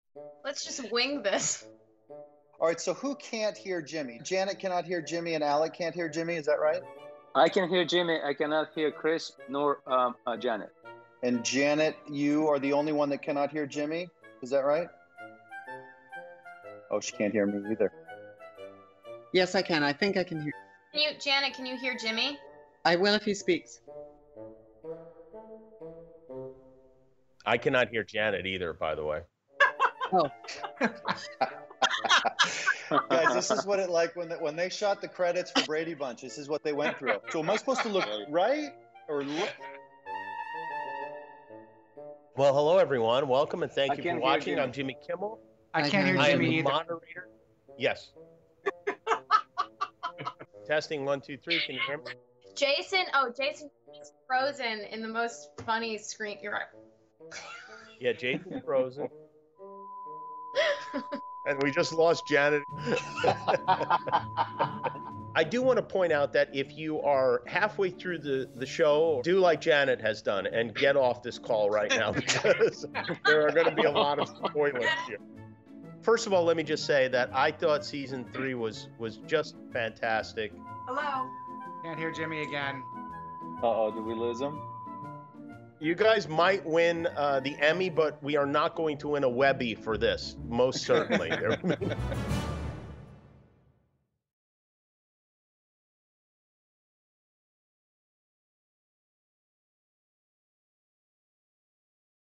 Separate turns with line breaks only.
Let's just wing this.
All right, so who can't hear Jimmy? Janet cannot hear Jimmy and Alec can't hear Jimmy, is that right?
I can hear Jimmy. I cannot hear Chris nor Janet.
And Janet, you are the only one that cannot hear Jimmy, is that right? Oh, she can't hear me either.
Yes, I can. I think I can hear.
Janet, can you hear Jimmy?
I will if he speaks.
I cannot hear Janet either, by the way.
Oh.
Guys, this is what it like when they shot the credits for Brady Bunch. This is what they went through. So am I supposed to look right or look?
Well, hello everyone. Welcome and thank you for
can't hear
watching.
Jimmy.
I'm Jimmy Kimmel.
I can't hear
I am
Jimmy
the
either.
moderator. Yes. Testing 1, 2, 3. Can you hear me?
Jason is frozen in the most funny screen. You're right.
Yeah, Jason's frozen. And we just lost Janet. I do want to point out that if you are halfway through the show, do like Janet has done and get off this call right now because there are going to be a lot of spoilers here. First of all, let me just say that I thought season 3 was just fantastic.
Hello. Can't hear Jimmy again.
Uh-oh, did we lose him?
You guys might win the Emmy, but we are not going to win a Webby for this, most certainly.